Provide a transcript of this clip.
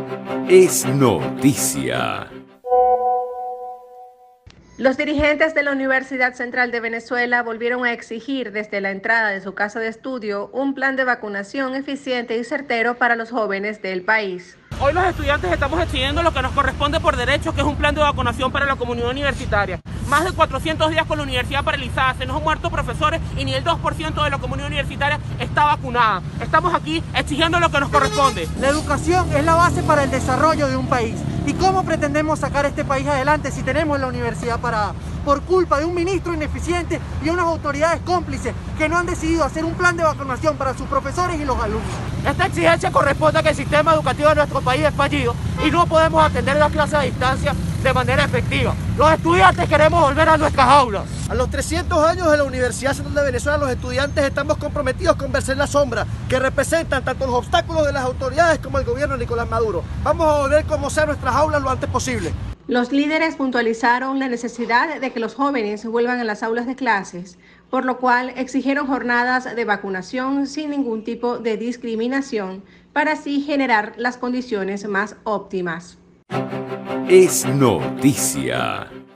Es noticia. Los dirigentes de la Universidad Central de Venezuela volvieron a exigir desde la entrada de su casa de estudio un plan de vacunación eficiente y certero para los jóvenes del país. Hoy los estudiantes estamos exigiendo lo que nos corresponde por derecho, que es un plan de vacunación para la comunidad universitaria. Más de 400 días con la universidad paralizada, se nos han muerto profesores y ni el 2% de la comunidad universitaria está vacunada. Estamos aquí exigiendo lo que nos corresponde. La educación es la base para el desarrollo de un país. ¿Y cómo pretendemos sacar este país adelante si tenemos la universidad parada? Por culpa de un ministro ineficiente y unas autoridades cómplices que no han decidido hacer un plan de vacunación para sus profesores y los alumnos. Esta exigencia corresponde a que el sistema educativo de nuestro país es fallido y no podemos atender las clases a distancia de manera efectiva. Los estudiantes queremos volver a nuestras aulas. A los 300 años de la Universidad Central de Venezuela, los estudiantes estamos comprometidos con vencer la sombra que representan tanto los obstáculos de las autoridades como el gobierno de Nicolás Maduro. Vamos a volver como sea a nuestras aulas lo antes posible. Los líderes puntualizaron la necesidad de que los jóvenes vuelvan a las aulas de clases, por lo cual exigieron jornadas de vacunación sin ningún tipo de discriminación para así generar las condiciones más óptimas. Es noticia.